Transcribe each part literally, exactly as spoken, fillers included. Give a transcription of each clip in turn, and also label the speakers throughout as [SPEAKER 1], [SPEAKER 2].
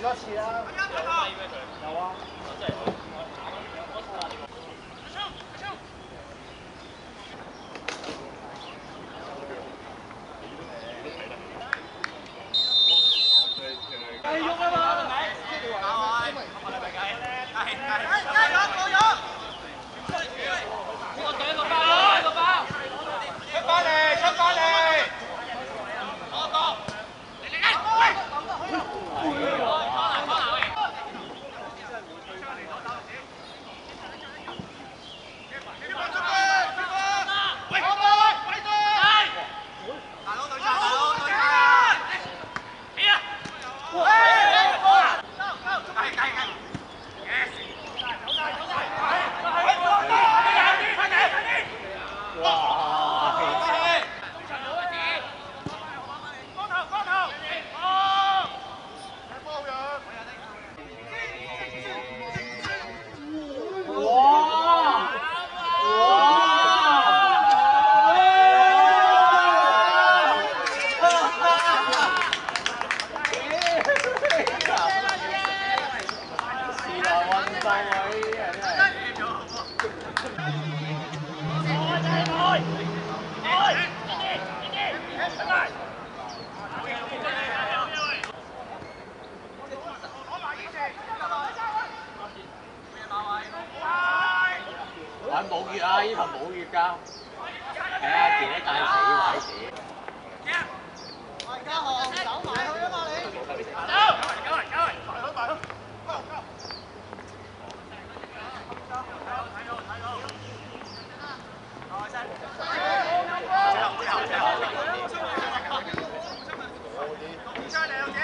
[SPEAKER 1] 多次啦。有啊。繼續啊嘛！加油！加油！我隊個包，個包，出翻嚟，出翻嚟！我講，嚟嚟嚟，喂！放拿放拿喂！大佬對戰，大佬對戰！起啊！計計計！ 玩冇月啊！呢頭冇月㗎。係啊，自己帶死位自。大家行走埋去啊嘛你。走！走嚟走嚟，埋去埋去。睇到睇到。開聲。之後之後之後。動出嚟，劉子。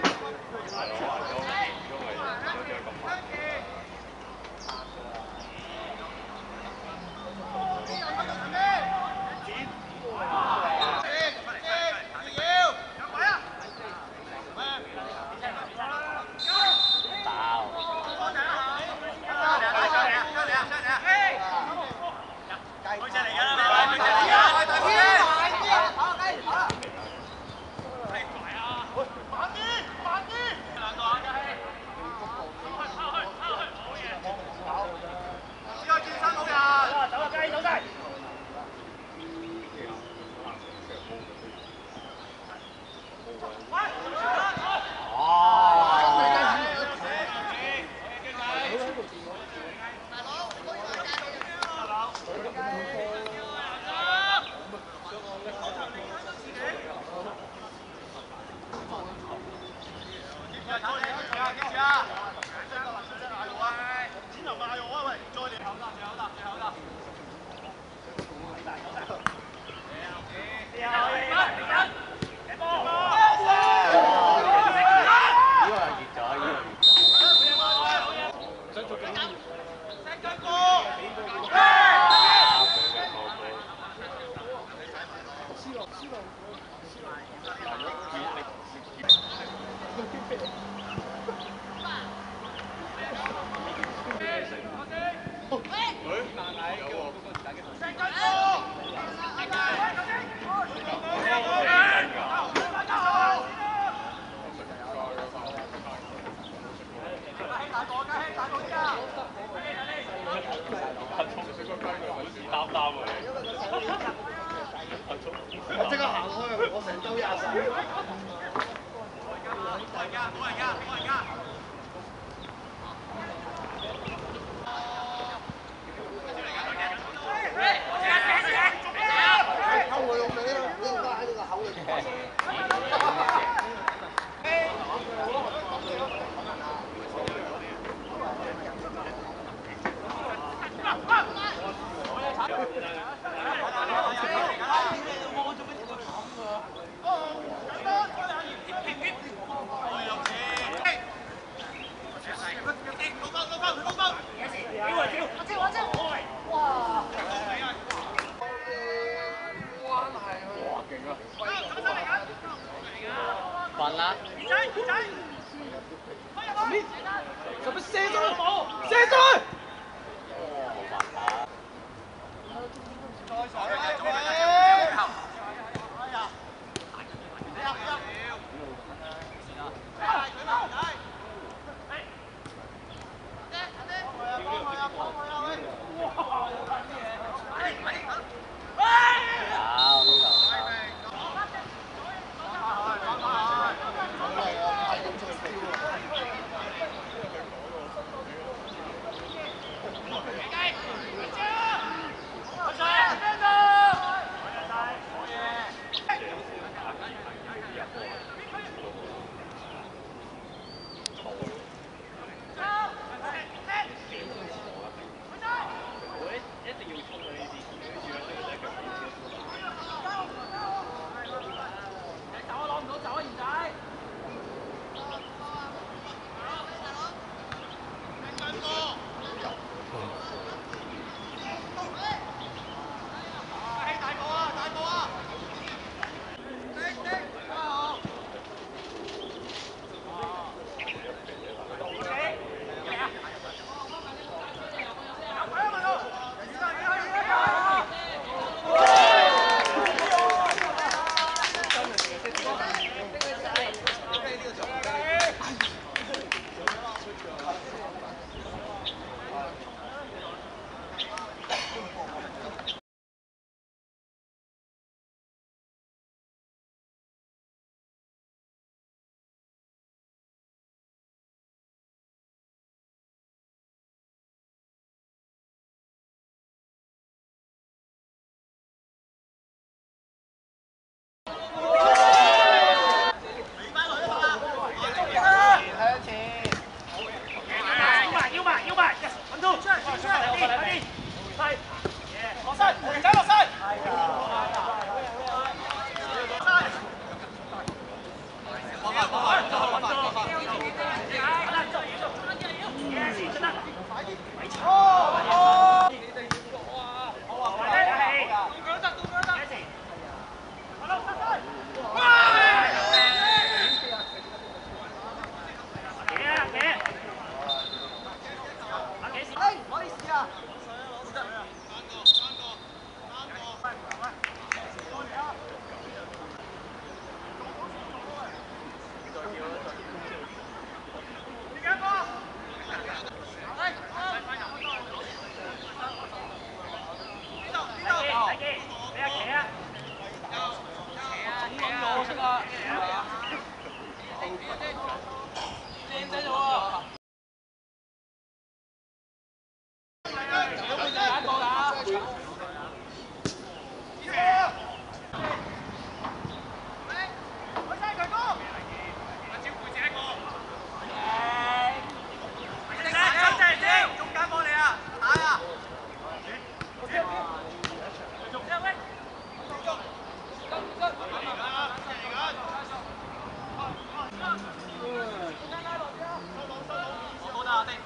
[SPEAKER 1] 我即刻行開，我成周廿十。冇人家，冇人家，冇人家。溝佢老味啊！呢個喺呢個口裏邊。混啦！做乜射咗冇？射咗！再上去！哎呀！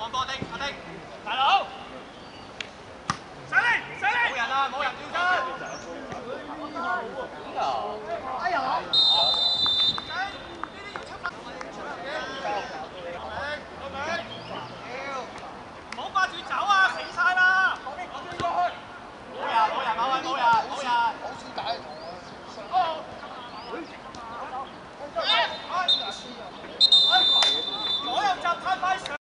[SPEAKER 1] 放波，阿丁，阿丁，大佬，上嚟，上嚟，冇人啊，冇人跳身。哎呀！唔好掛住走啊，死晒啦！冇人，冇人，冇人，冇人，冇人。好少打同我。左右閘太快上。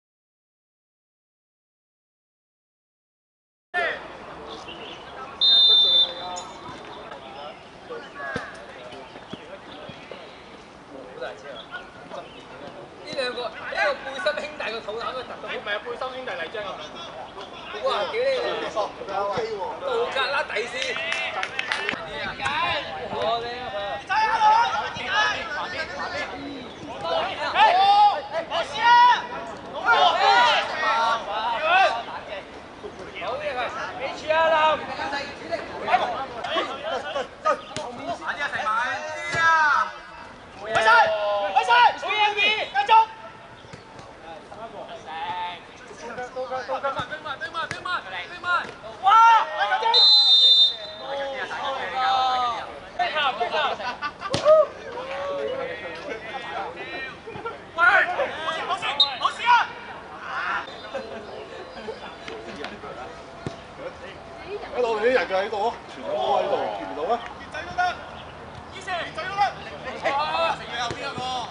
[SPEAKER 2] 呢兩個一個背心兄弟個肚腩都突到，唔係啊，背心兄弟嚟啫。哇！屌你！杜格拉底先。點解？我哋啊！仔啊！點解？旁邊，旁邊。哎！我試啊！好嘢佢，俾錢啊林！快啲啊！成萬啲啊！開晒！開晒！數嘢二，繼續。兵慢，兵慢，兵慢，兵慢！哇！大家啲！兵下，兵下！喂！冇事，冇事，冇事啊！
[SPEAKER 3] 喺度，你啲人就喺度，全部都喺度，見唔到咩？
[SPEAKER 1] 傑仔都得，依射，傑仔都得。哇！成日右邊有個。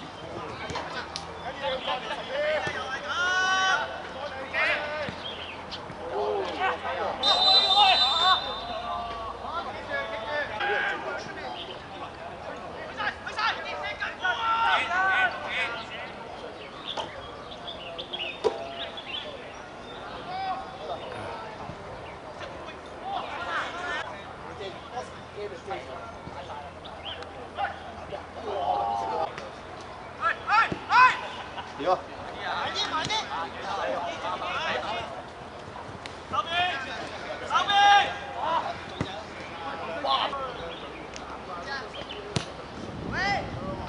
[SPEAKER 3] 點啊？
[SPEAKER 1] 慢啲，慢啲。手邊，手邊。哇！喂！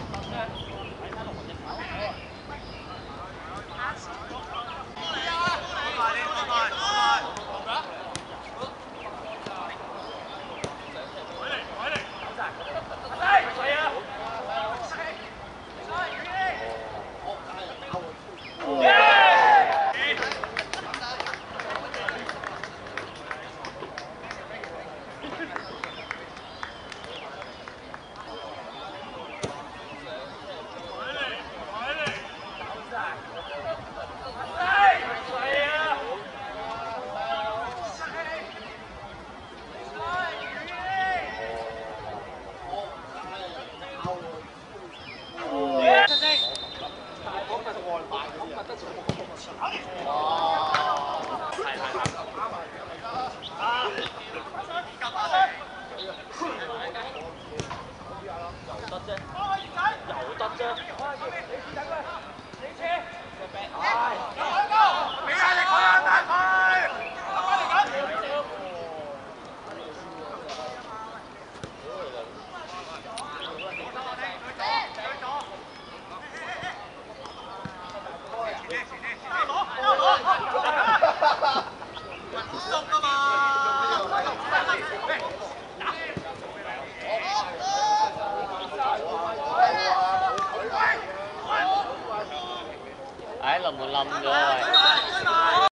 [SPEAKER 4] 哎，冧就冧咗喂！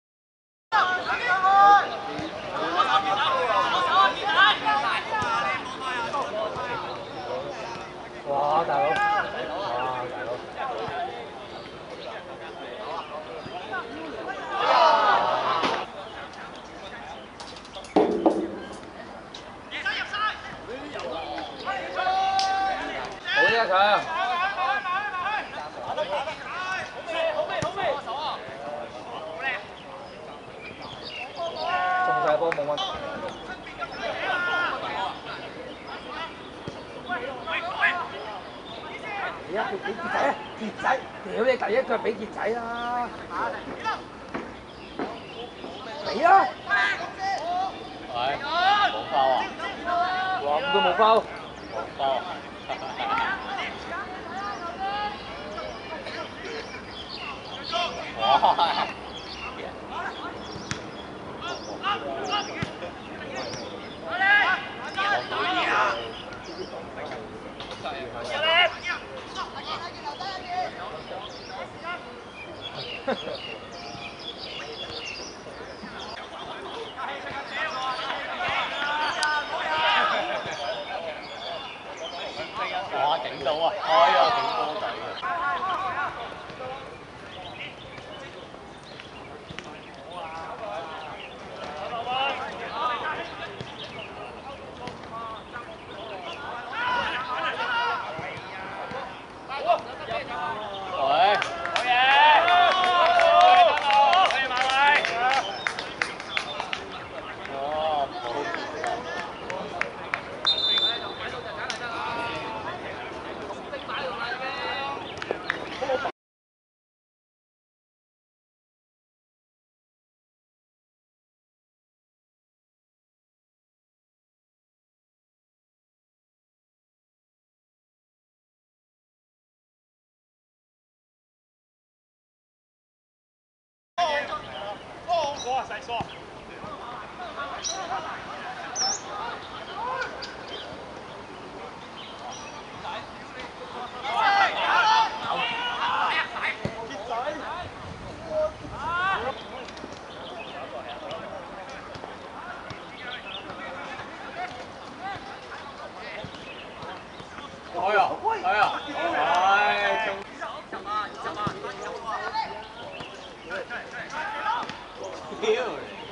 [SPEAKER 2] 哇！大佬，哇！大佬。好啲啊，強！中晒波冇問題。而家佢俾傑仔啊！傑仔，屌你第一腳俾傑仔啦！俾啦！
[SPEAKER 4] 喂，冇包啊！
[SPEAKER 2] 哇，咁都冇包。
[SPEAKER 4] 冇包。哇！ 哇！頂到啊！哎呀，頂波仔啊！喂！好嘢！可以埋位。哦，
[SPEAKER 3] 疏啊，細疏。
[SPEAKER 4] 哎呀，哎呀，哎，中。屌！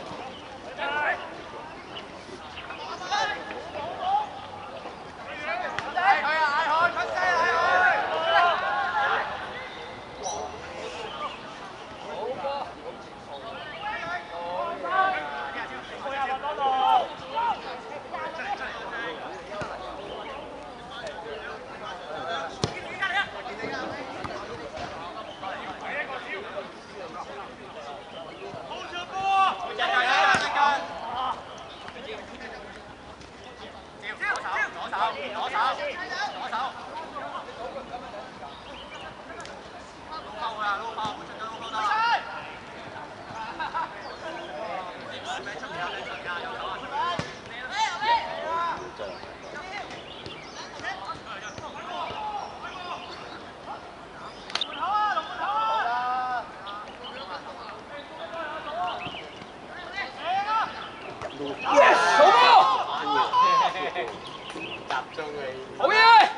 [SPEAKER 2] 好嘢！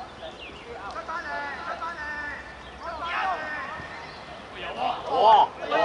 [SPEAKER 4] 哇！